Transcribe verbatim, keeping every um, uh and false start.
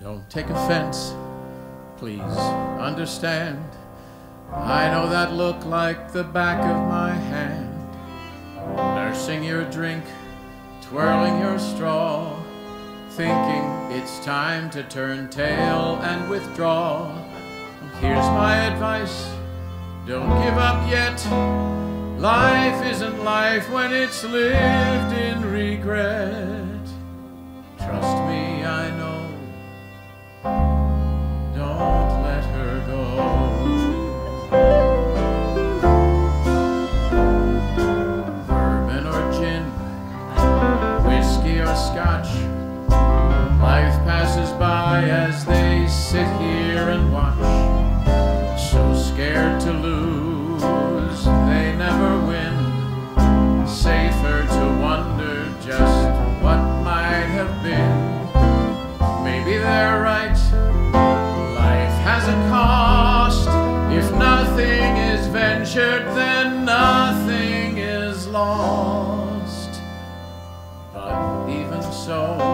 Don't take offense, please understand. I know that look like the back of my hand. Nursing your drink, twirling your straw, thinking it's time to turn tail and withdraw. Here's my advice, don't give up yet. Life isn't life when it's lived in regret. Trust me, I know. Don't let her go. Bourbon or gin, whiskey or scotch, life passes by as they sit here and watch. So scared to lose, they never win. Safer to wonder just what might have been. Maybe they're right. Life has a cost. If nothing is ventured, then nothing is lost. But even so,